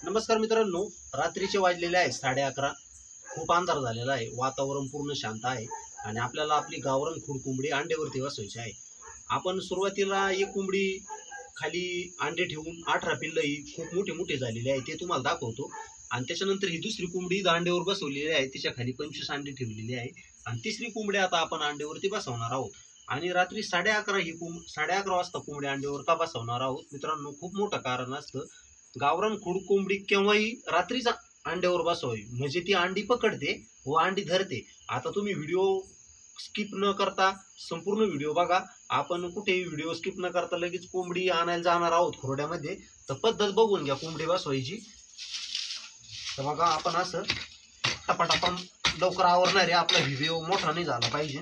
नमस्कार मित्रांनो, रात्रीचे वाजलेले आहे 11:30. खूप अंधार झालेला आहे, वातावरण पूर्ण शांत आहे आणि आपल्याला आपली गावरान खुड कोंबडी अंड्यावरती बसवायची आहे. आपण सुरुवातीला एक कोंबडी खाली अंडे ठेवून 18 पिल्लं ही खूप मोठी झालेली आहे ते तुम्हाला दाखवतो. आणि त्याच्यानंतर ही दुसरी कोंबडी अंड्यावर बसवलेली आहे, तिच्या खाली 25 अंडे ठेवलेली आहे. आणि तिसरी कोंबडी आता आपण अंड्यावरती बसवणार आहोत. आणि रात्री 11:30 वाजता कोंबडी अंड्यावर का बसवणार आहोत मित्रांनो, खूप मोठं कारण असतं. गावरान खुड कोंबडी केव्हाही रात्रीचा अंड्यावर बसवावी, म्हणजे ती अंडी पकडते व अंडी धरते. आता तुम्ही व्हिडिओ स्किप न करता संपूर्ण व्हिडिओ बघा. आपण कुठेही व्हिडिओ स्किप न करता लगेच कोंबडी आणायला जाणार आहोत खुरड्यामध्ये. तर पद्धत बघून घ्या कोंबडी बसवायची. तर बघा, आपण असं टपाटपा लवकर आवरणार आहे, आपला व्हिडिओ मोठा नाही झाला पाहिजे.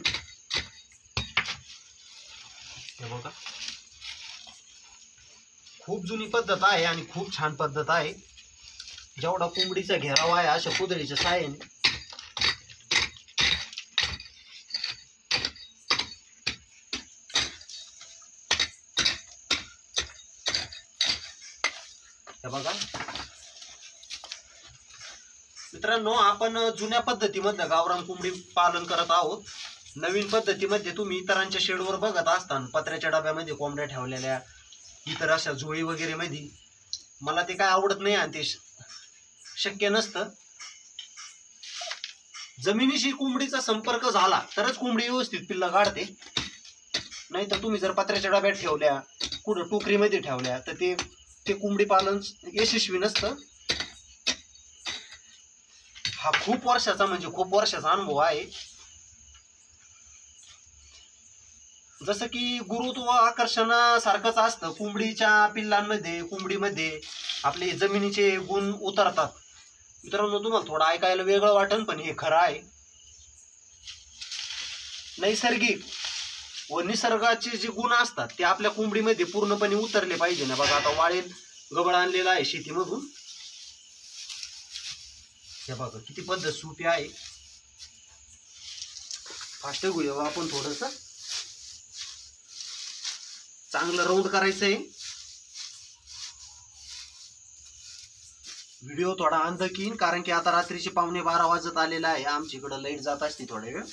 हे बघा, खूप जुनी पद्धत आहे आणि खूप छान पद्धत आहे. जेवढा कोंबडीचा घेराव आहे अशा कुदळीच्या साहाय्याने बघा मित्रांनो, आपण जुन्या पद्धतीमध्ये गावरान कोंबडी पालन करत आहोत. नवीन पद्धतीमध्ये तुम्ही इतरांच्या शेडवर बघत असताना पत्र्याच्या डब्यामध्ये कोंबड्या ठेवलेल्या, इतर अशा जोळी वगैरे मध्ये. मला ते काय आवडत नाही आणि ते शक्य नसतं. जमिनीशी कोंबडीचा संपर्क झाला तरच कोंबडी व्यवस्थित पिल्लं काढते. नाही तर तुम्ही जर पत्र्याच्या डब्यात ठेवल्या, कुठं टोकरीमध्ये ठेवल्या, तर ते कोंबडी पालन यशस्वी नसतं. हा खूप वर्षाचा अनुभव आहे. जसं की गुरुत्व आकर्षणासारखंच असतं. कोंबडीमध्ये आपले जमिनीचे गुण उतरतात. मित्रांनो, तुम्हाला थोडं ऐकायला वेगळं वाटेल, पण हे खरं आहे. नैसर्गिक व निसर्गाचे जे गुण असतात ते आपल्या कोंबडीमध्ये पूर्णपणे उतरले पाहिजे ना. बघा, आता वाळेल गबळ आणलेला आहे शेतीमधून. हे बघा किती पद्धत सोपी आहे. फास्ट घेऊया आपण, थोडस चांगलं राऊंड करायचं आहे. व्हिडिओ थोडा अंधकीन, कारण की आता रात्रीचे 11:15 वाजत आलेला आहे. आमच्या इकडं लाईट जात असते थोड्या वेळ.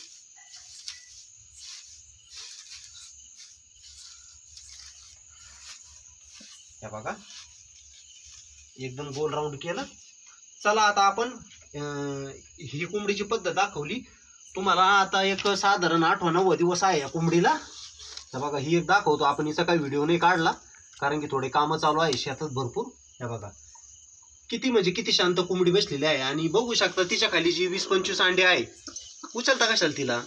हे बघा, एकदम गोल राऊंड केलं. चला, आता आपण ही कोंबडीची पद्धत दाखवली तुम्हाला. आता एक साधारण 8-9 दिवस आहे या कोंबडीला. तर बघा, ही एक दाखवतो आपण. हिचा काही व्हिडिओ नाही काढला कारण की थोडे कामं चालू आहे शेतात भरपूर. हे बघा किती शांत कोंबडी बसलेली आहे. आणि बघू शकता तिच्या खाली जी 20-25 अंडे आहे. उचलता कशाला तिला,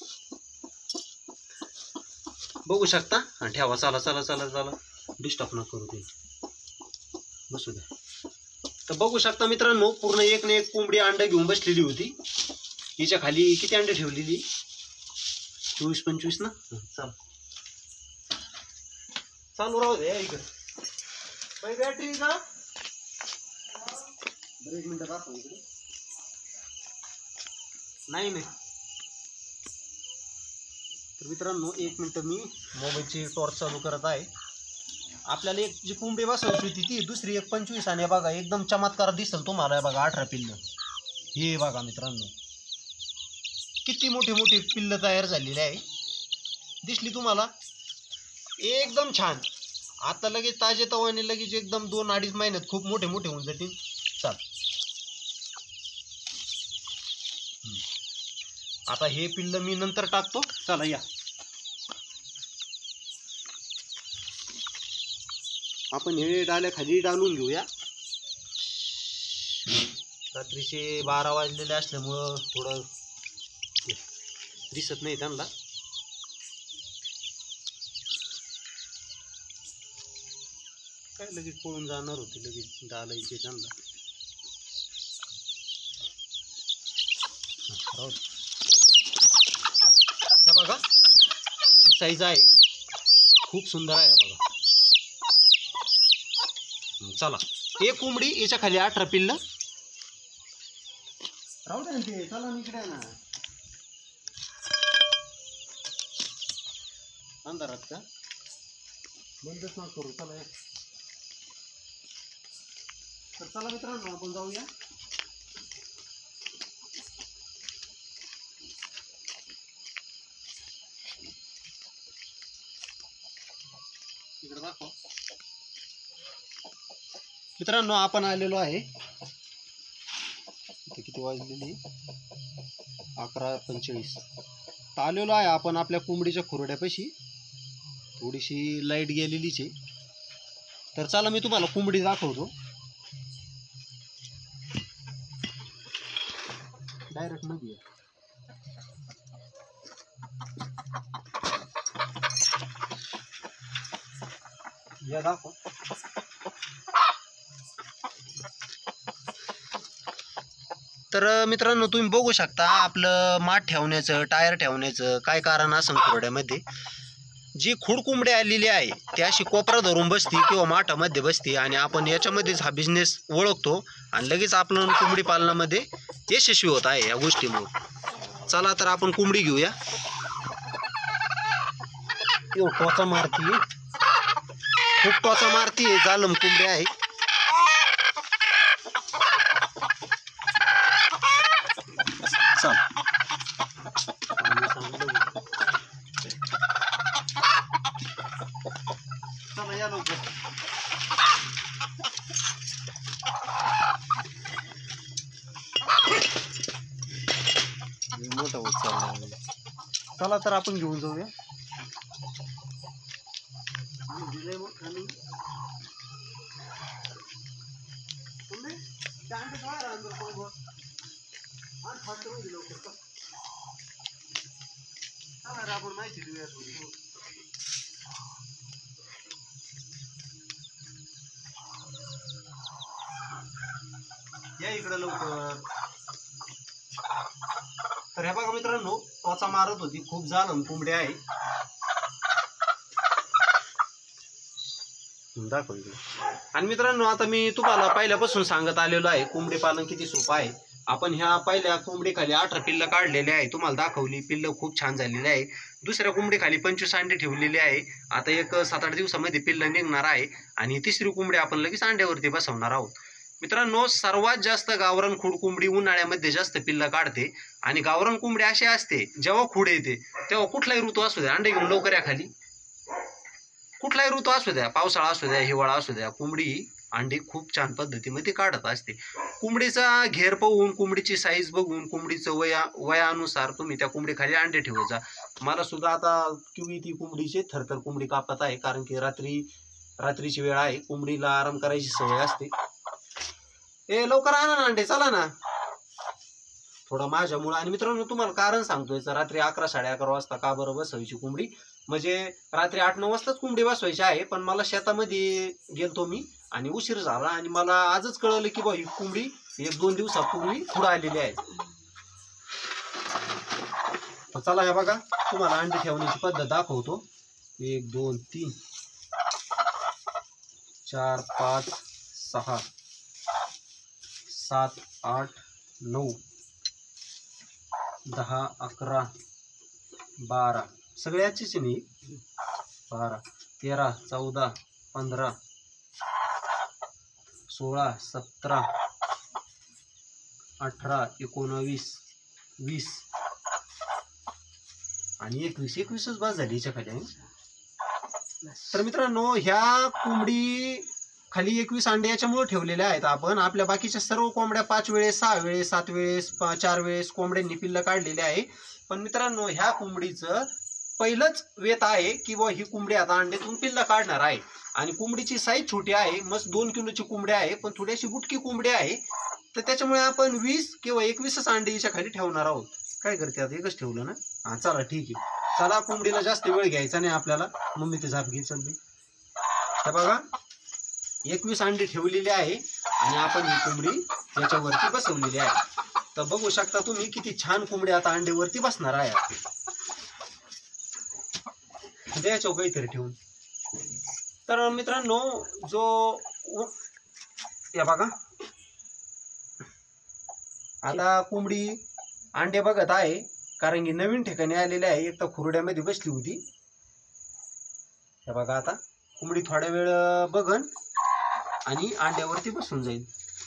बघू शकता. ठेवा, चला डिस्टर्ब न करू, ते बसू द्या. तर बघू शकता मित्रांनो, पूर्ण एक ना एक कोंबडी अंडे घेऊन बसलेली होती. हिच्या खाली किती अंडे ठेवलेली? 24-25 ना. चला, चालू राहू दे. इकडे बॅटरी का एक मिनिट दाखव इकडे. नाही. तर मित्रांनो, एक मिनिट, मी मोबाईलची टॉर्च चालू करत आहे. आपल्याला एक जी कोंबडी बसवायची होती ती दुसरी एक 25 आणि बघा एकदम चमत्कार दिसेल तुम्हाला. बघा 18 पिल्लं. हे बघा मित्रांनो, किती मोठी पिल्लं तयार झालेली आहे. दिसली तुम्हाला? एकदम छान. आता लगेच ताजे तवाने लगेच एकदम 2-2.5 महिन्यात खूप मोठे होऊन जातील. चाल, आता हे पिल्लं मी नंतर टाकतो. चला या, आपण हे डाल्या खाली डालून घेऊया. रात्रीचे 12 वाजलेले असल्यामुळं थोडं दिसत नाही त्यांना. काय लगेच पळून जाणार होते, लगेच डालायचे त्यांना. हे बघा, ही साईज आहे, खूप सुंदर आहे. बघा, चला, एक कोंबडी, याच्या खाली 18 पिल्लं. राहू दे ते. चला इकडे ना, अंधारात का बंदच ना करू. चला तर चला मित्रांनो आपण जाऊया. इकडे दाखव मित्रांनो, आपण आलेलो आहे. किती वाजलेली 11:45. आलेलो आहे आपण आपल्या कोंबडीच्या खुरड्यापाशी. थोडीशी लाईट गेलेलीच आहे. तर चला मी तुम्हाला कोंबडी दाखवतो. डायरेक्ट मध्ये या दाखव. तर मित्रांनो तुम्ही बघू शकता आपलं माठ ठेवण्याचं, टायर ठेवण्याचं काय कारण असं खुरड्यामध्ये. जी खुड कोंबडी आलेली आहे ती अशी कोपरा धरून बसती किंवा माठामध्ये बसती आणि आपण याच्यामध्येच हा बिझनेस ओळखतो आणि लगेच आपण कोंबडी पालनामध्ये यशस्वी होत आहे या गोष्टीमुळे. चला तर आपण कोंबडी घेऊया. टोचा मारती, खूप टोचा मारती आहे. जालम कोंबडी आहे. चल चला या लवकर. मोठा होत चालला. चला तर आपण घेऊन जाऊया. आपण माहिती देऊया थोडी. या इकडं लवकर. तर हे बघा मित्रांनो, टोचा मारत होती. खूप जालम कोंबडी आहे. दाखव. आणि मित्रांनो आता मी तुम्हाला पहिल्यापासून सांगत आलेलो आहे कोंबडी पालन किती सोपं आहे. आपण ह्या पहिल्या कोंबडी खाली 18 पिल्ल काढलेले आहे. तुम्हाला दाखवली. पिल्ल खूप छान झालेले आहे. दुसऱ्या कोंबडी खाली 25 अंडे ठेवलेले आहे. आता एक 7-8 दिवसामध्ये पिल्ल निघणार आहे आणि तिसरी कोंबडी आपण लगेच अंड्यावरती बसवणार आहोत. मित्रांनो सर्वात जास्त गावरान खुड कोंबडी उन्हाळ्यामध्ये जास्त पिल्ल काढते आणि गावरान कोंबडी अशी असते जेव्हा खुड येते तेव्हा कुठलाही ऋतू असू द्या अंडे घेऊन लवकर या खाली. कुठलाही ऋतू असू द्या, पावसाळा असू द्या, हिवाळा असू द्या, कोंबडी अंडे खूप छान पद्धतीमध्ये काढत असते. कोंबडीचा घेर पाहून, कोंबडीची साईज बघून, कोंबडीचं वयानुसार तुम्ही त्या कोंबडी खाली अंडे ठेवत जा. मला सुद्धा आता किंवा ती कोंबडीचे थरथर कोंबडी कापत आहे कारण की रात्रीची वेळ आहे. कोंबडीला आराम करायची सवय असते. ए लवकर आणा ना अंडे, चला ना. थोडं माझ्यामुळं. आणि मित्रांनो तुम्हाला कारण सांगतोय, रात्री 11-11:30 वाजता का बरं बसवायची कोंबडी. म्हणजे रात्री 8-9 वाजताच कोंबडी बसवायची आहे. पण मला शेतामध्ये गेलतो मी आणि उशीर झाला आणि मला आजच कळलं की बा ही कोंबडी 1-2 दिवसापूर्वी पुढे आलेली आहे. चला हे बघा तुम्हाला अंडी ठेवण्याची पद्धत दाखवतो. 1 2 3 4 5 6 7 8 9 10 11 12 सगळ्याचीच नाही. 12 13 14 15 16 17 18 19 20 आणि 21च बस झाली याच्या खाली. तर मित्रांनो ह्या कोंबडी खाली 21 अंडे याच्यामुळे ठेवलेले आहेत आपण. आपल्या बाकीच्या सर्व कोंबड्या 5 वेळेस 6 वेळेस 7 वेळेस 4 वेळेस कोंबड्यांनी पिल्ल काढलेले आहे. पण मित्रांनो ह्या कोंबडीचं पहिलंच वेत आहे की बा ही कोंबडी आता अंड्यातून पिल्ल काढणार आहे. आणि कोंबडीची साईज छोटी आहे. मस्त 2 किलोची कोंबडी आहे पण थोडीशी बुटकी कोंबडी आहे. तर त्याच्यामुळे आपण 20 किंवा 21च अंडे याच्या खाली ठेवणार आहोत. काय करते आता एकच ठेवलं ना. हा चला ठीक आहे. चला कोंबडीला जास्त वेळ घ्यायचा नाही आपल्याला. मम्मी ते झाप घे चल. हे बघा 21 अंडी ठेवलेली आहे आणि आपण ही कोंबडी याच्यावरती बसवलेली आहे. तर बघू शकता तुम्ही किती छान कोंबडी आता अंड्यावरती बसणार आहे. द्यायचं काहीतरी ठेवून. तर मित्रांनो जो या बघा आता कोंबडी अंडे बघत आहे कारण की नवीन ठिकाणी आलेले आहे. एक तर खुरड्यामध्ये बसली होती. हे बघा आता कोंबडी थोड्या वेळ बघन आणि अंड्यावरती बसून जाईल.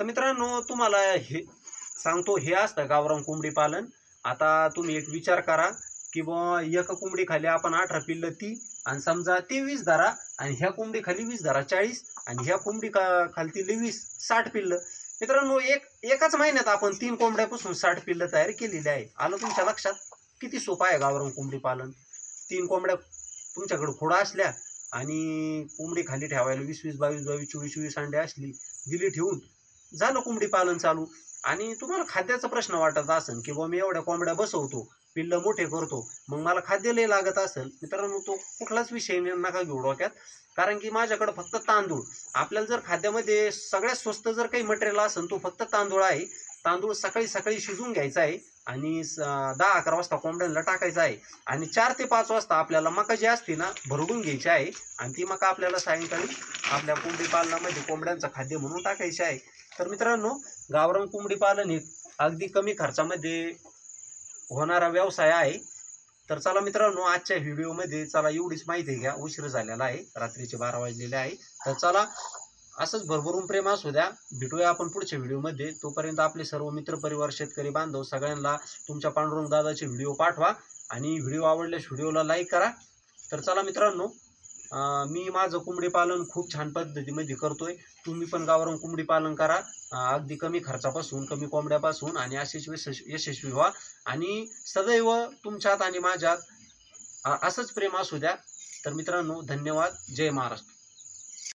तर मित्रांनो तुम्हाला हे सांगतो, हे असतं गावरान कोंबडी पालन. आता तुम्ही एक विचार करा की बुवा एका कोंबडी खाली आपण 18 पिल्लं ती, आणि समजा ते 20 धरा, आणि ह्या कोंबडी खाली 20 धरा 40, आणि ह्या कोंबडी खालती 20 60 पिल्लं. मित्रांनो एकाच महिन्यात आपण 3 कोंबड्यापासून 60 पिल्लं तयार केलेली आहे. आलं तुमच्या लक्षात? किती सोपं आहे गावरान कोंबडी पालन. 3 कोंबड्या तुमच्याकडे खोडा असल्या आणि कोंबडी खाली ठेवायला 20-20, 22-22, 24-24 अंडे असली, दिली ठेवून, झालं कोंबडी पालन चालू. आणि तुम्हाला खाद्याचा प्रश्न वाटत असेल की बुवा मी एवढ्या कोंबड्या बसवतो, पिल्लं मोठे करतो, मग मला खाद्य लय लागत असेल. मित्रांनो तो कुठलाच विषय नका घेऊ डोक्यात, कारण की माझ्याकडे फक्त तांदूळ. आपल्याला जर खाद्यामध्ये सगळ्यात स्वस्त जर काही मटेरियल असेल तो फक्त तांदूळ आहे. तांदूळ सकाळी सकाळी शिजवून घ्यायचा आहे आणि 10-11 वाजता कोंबड्यांना टाकायचा आहे, आणि 4 ते 5 वाजता आपल्याला मका जी असते ना भरडून घ्यायची आहे, आणि ती मका आपल्याला सायंकाळी आपल्या कोंबडी पालनामध्ये कोंबड्यांचं खाद्य म्हणून टाकायचे आहे. तर मित्रांनो गावरान कोंबडी पालन हे अगदी कमी खर्चामध्ये होणारा व्यवसाय आहे. तर चला मित्रांनो आजच्या व्हिडिओमध्ये चला एवढीच माहिती घ्या. उशीर झालेला आहे, रात्रीचे 12 वाजलेले आहे. तर चला असंच भरभरून प्रेम असू द्या. भेटूया आपण पुढच्या व्हिडिओमध्ये. तोपर्यंत आपले सर्व मित्र परिवार शेतकरी बांधव सगळ्यांना तुमच्या पांडुरंग दादाचे व्हिडिओ पाठवा, आणि व्हिडिओ आवडल्यास व्हिडिओला लाईक करा. तर चला मित्रांनो मी माझं कोंबडी पालन खूप छान पद्धतीमध्ये करतोय. तुम्ही पण गावरान कोंबडी पालन करा, अगदी कमी खर्चापासून, कमी कोंबड्यापासून, आणि असेच यशस्वी व्हा. आणि सदैव तुमच्यात आणि माझ्यात असंच प्रेम असू द्या. तर मित्रांनो धन्यवाद. जय महाराष्ट्र.